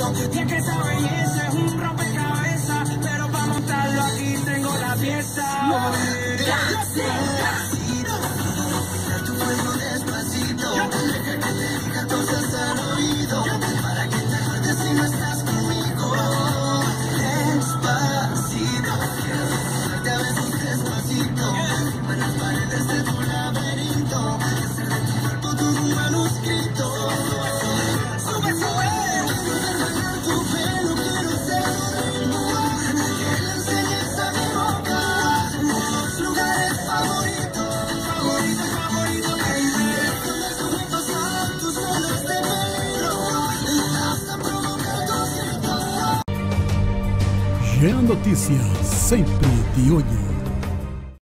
Y es que esa belleza es un rompecabezas, pero para montarlo aquí tengo la pieza. Tu cuerpo despacito, deja que te diga cosas al oído, para que te acuerdes si no estás conmigo. Despacito, quiero te a besos despacito, en las paredes de tu laberinto, hacer de tu cuerpo todo un manuscrito. Sube, sube. Tu pelo quiero ser un ritmo, que le enseñes a mi boca tus lugares favoritos. GE Notícias, sempre de olho.